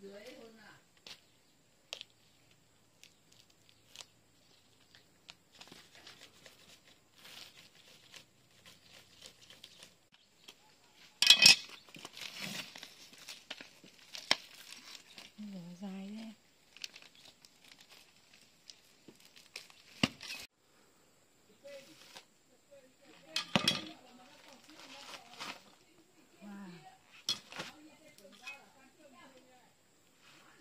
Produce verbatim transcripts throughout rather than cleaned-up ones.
Dài đấy. Wow.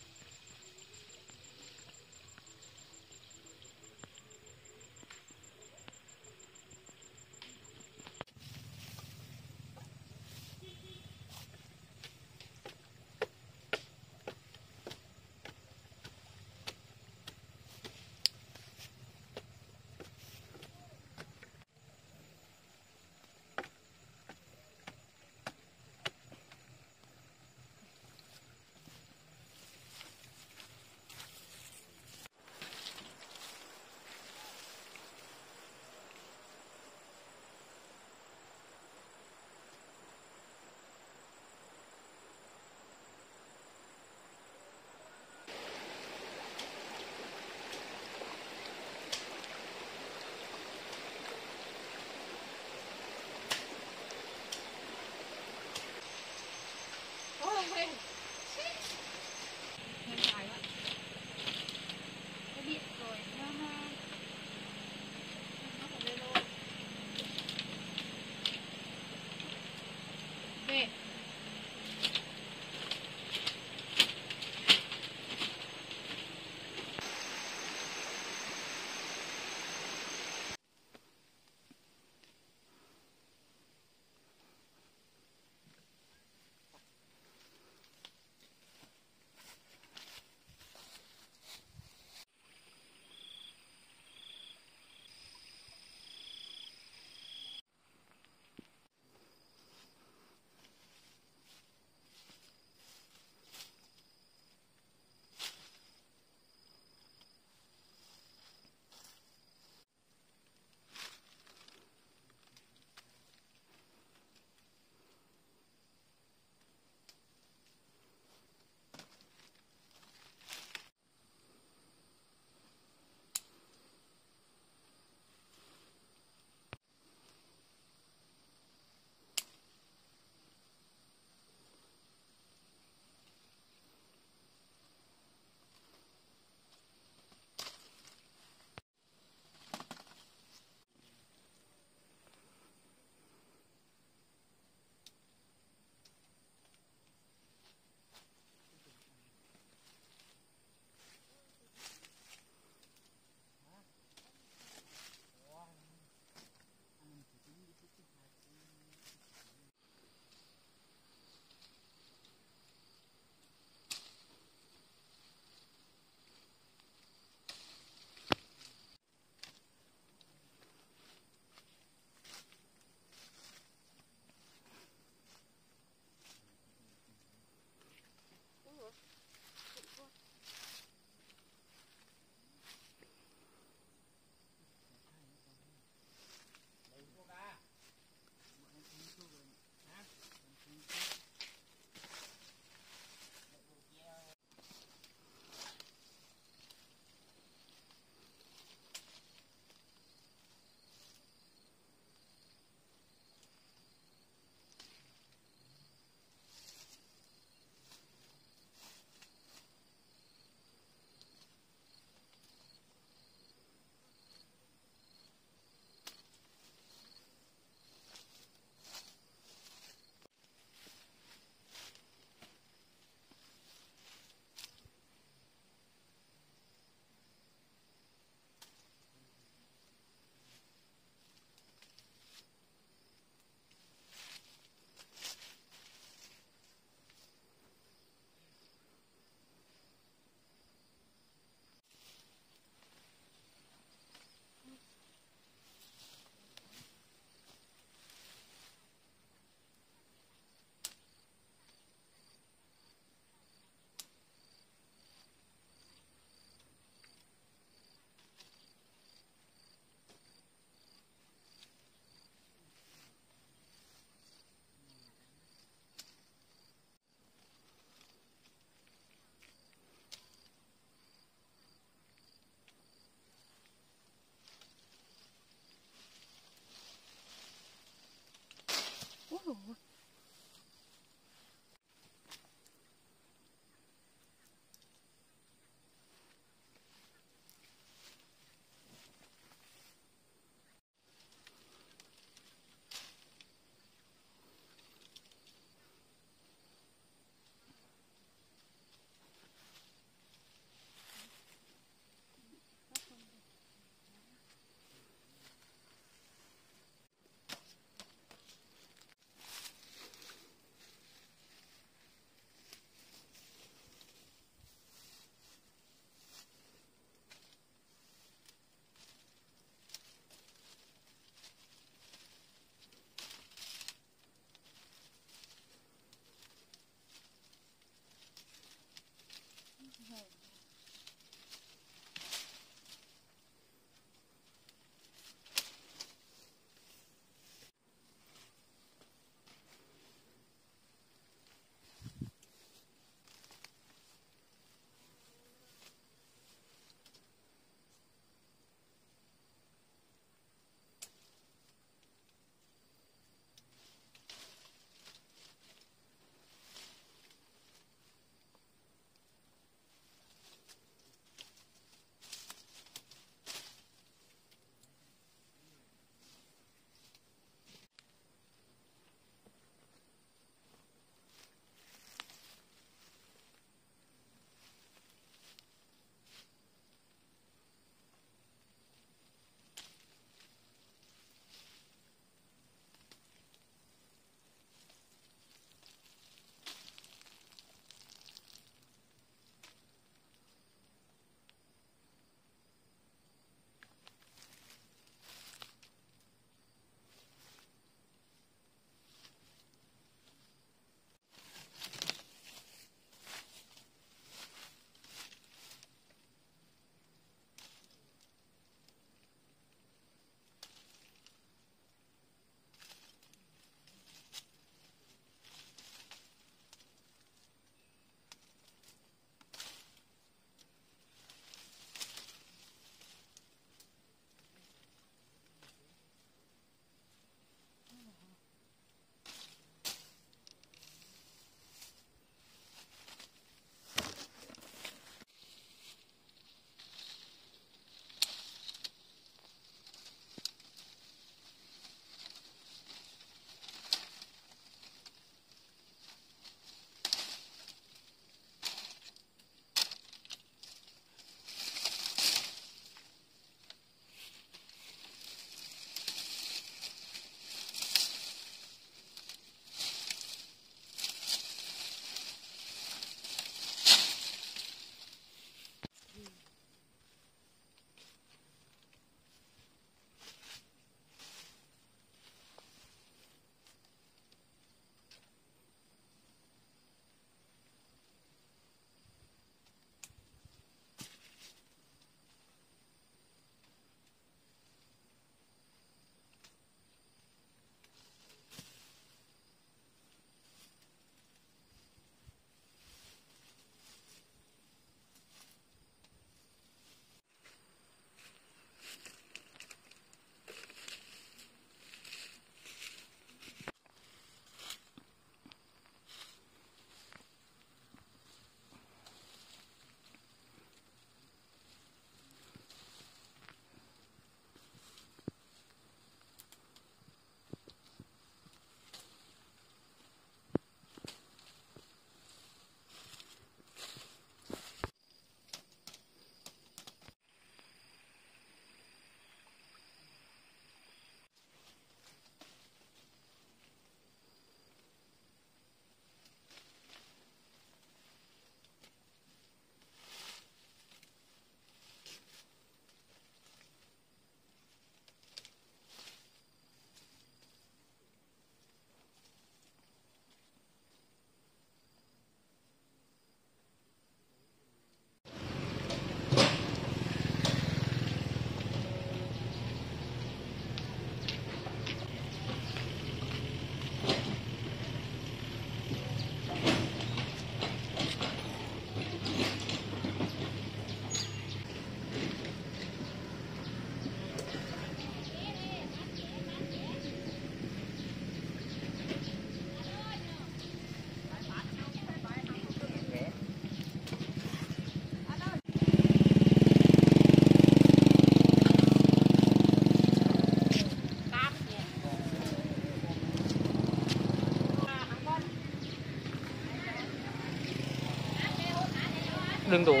đường tủ.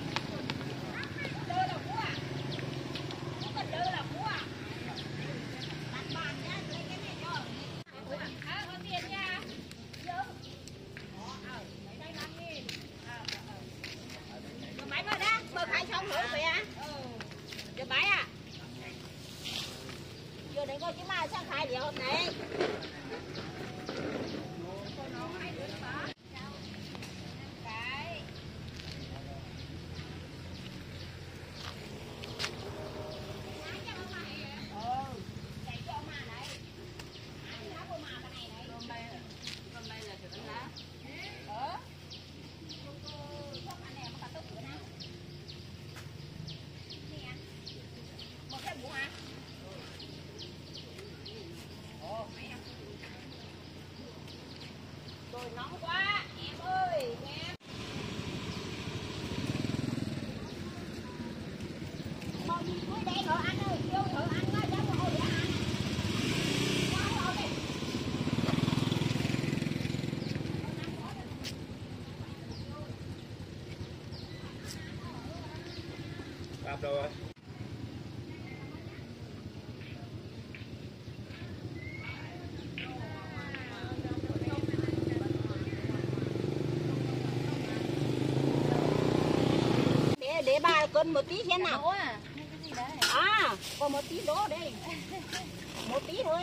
Nóng quá em ơi em. Bao nhiêu cuối đây thợ anh ơi, vô thợ anh nói cháu ngồi để ăn. Quá rồi đi. Đạp đâu rồi? Để bà cân một tí xem nào. À, còn một tí đó đây. Một tí thôi.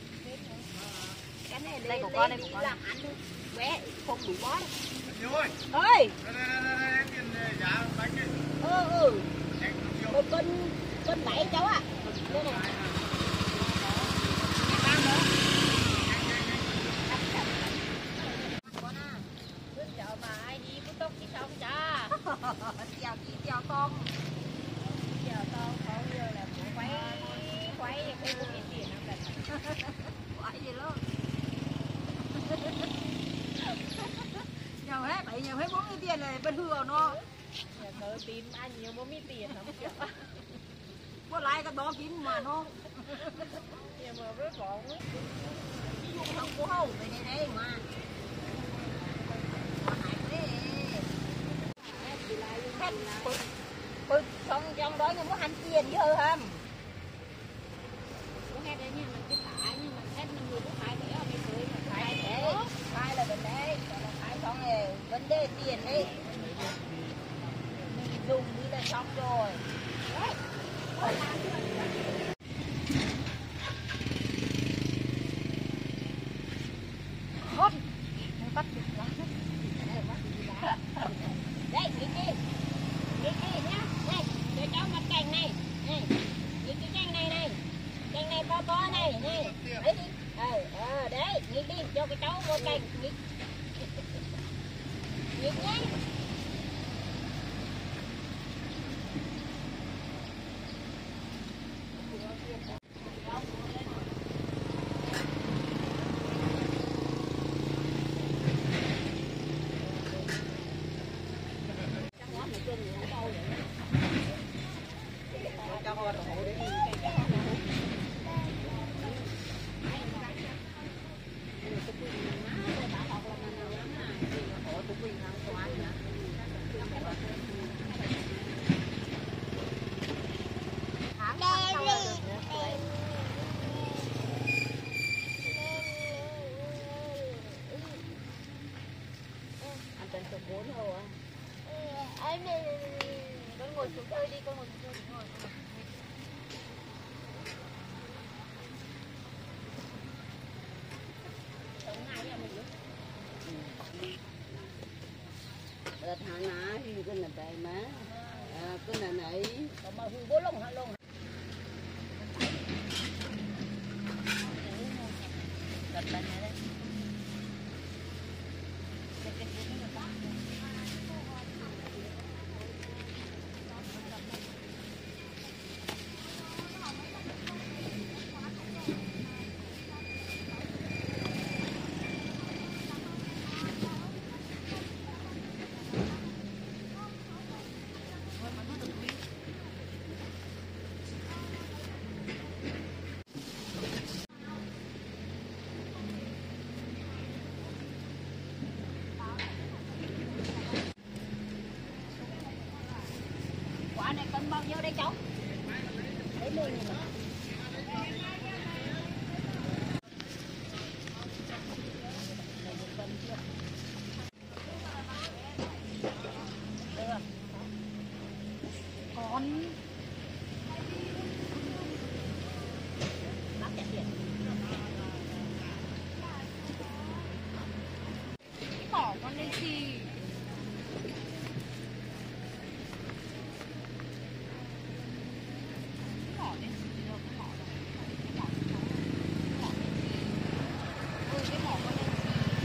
Cái này đây của con đây của làm ăn thôi. Bé, không đủ bó. Ơi. Ơi. Đây đây đây đây tiền giá bánh đi. Ừ ừ. Một cân cân bảy cháu ạ. Đây này. Chào chị, chào con. Chào con, con giờ là quay quay quay cũng ít tiền lắm đấy. Quay gì luôn. Nhiều hết, bảy nhiều hết bốn mươi tiền này bên hừa nó. Nhà cỡ tìm anh nhiều bốn mươi tiền lắm kìa. Có lại cái đó kín mà nó. Nhưng mà rất gọn ấy. Ví dụ không có hầu về đây đây mà. Bực xong trong đó nhưng có hành tiền chứ hư không? Có nghe đấy nhưng mà cái thả nhưng mà hết mình người có khai để ở bên dưới mà Khai khai để, khai là vấn đề, còn là khai xong rồi vấn đề tiền đấy. Mình dùng đi là xong rồi. Đấy. Hốt. Bắt được quá. Đây, nghỉ đi. Nghỉ đi nhá. Đây, cho cháu mặt cành này. Này. Nghỉ cái cành này này. Cành này to to này. Này. Đấy đi. Ờ, ờ, đấy. Nghỉ đi. Cho cái cháu vô cành. Nghỉ. Nghỉ nhé. Con ngồi xuống chơi đi, con ngồi xuống chơi ngồi. Đợt hả ná thì cái là bày má, à, cái là này. Còn mà hư bố lông hả lông. Gật lên này đấy. đây cháu. Lấy mười nghìn. Con Bác trả tiền. bỏ con lên gì? Bỏ lên gì đâu, bỏ đâu. Bỏ lên gì? Bỏ lên gì? Ừ, cái bỏ con lên gì?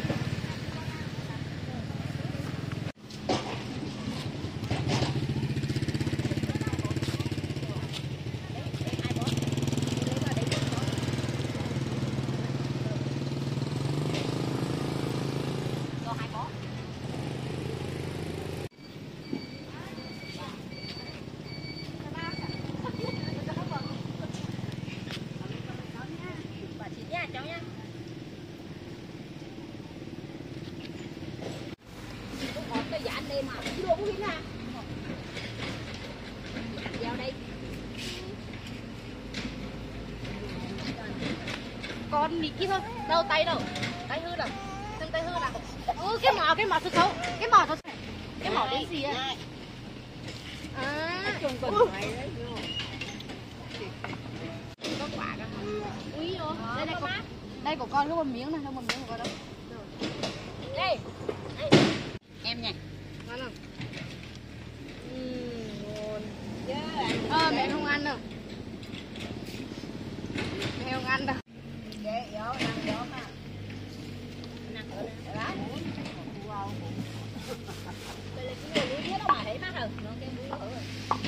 Cháu nhá. Con ngọt cái dạ đây mà chứ đâu có biết ha. Vào đây. Con bị kia thôi, đâu tay đâu, tay hư rồi, chân tay hư là, ừ cái mỏ cái mỏ xấu xấu, cái mỏ xấu, cái mỏ đến gì á? À, Chung quanh ừ. ngoài đấy. Có quả cả. Úi ôi, đây đây có, đây của con có một miếng này, không một miếng của con đâu. Đây. Đây. Em nha. Ngon không? Ừ, ngon. Ờ, mẹ không ăn đâu. Mẹ không ăn đâu. Ghê, vô, ăn vô mà. Nè, ở đây. Đó. Đây là cái núi mía đâu mà thấy mắt rồi. Nó cái núi đó rồi.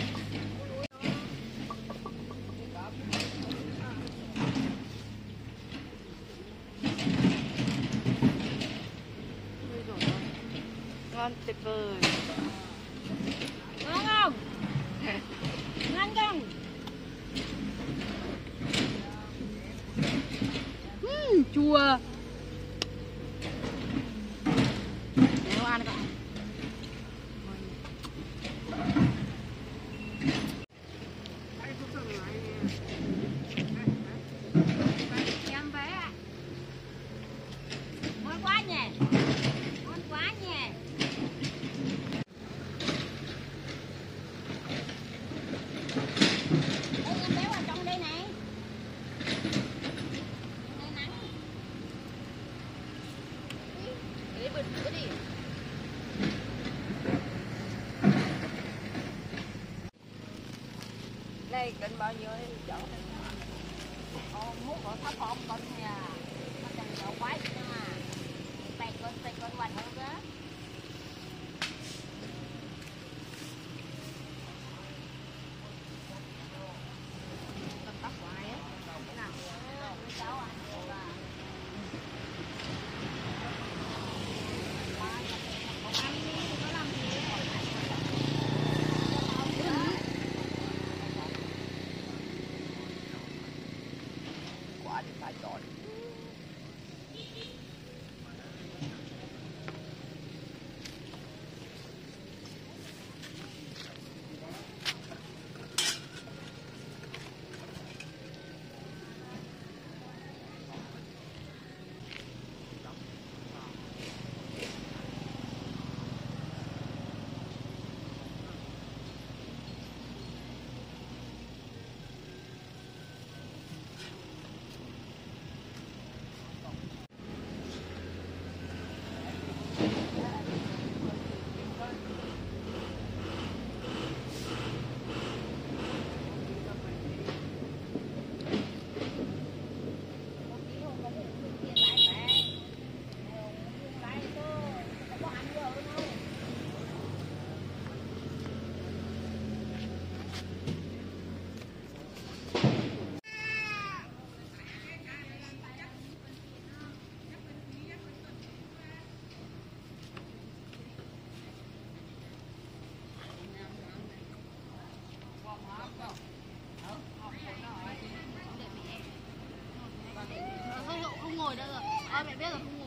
Ngon tuyệt vời. Ngon không? Ngon không? Uhm, chua. Để không ăn các bạn. Em bé ạ. Ngon quá nhỉ. Ngon quá nhỉ. Đây em bé vào trong đây này. Đây nắng. Để bật cái đi. Đây cân bao nhiêu đấy cháu? Ồ, múc ở thấp hộp con nha. Nó chẳng dạo quái nữa mà. Tay con, tay con hoành hơn đó. Cầm tóc của ai á? Thế nào? Cháu ăn được à. Quả thì phải chọn. Không, không ngồi đâu rồi. Ôi mẹ biết rồi, không ngồi.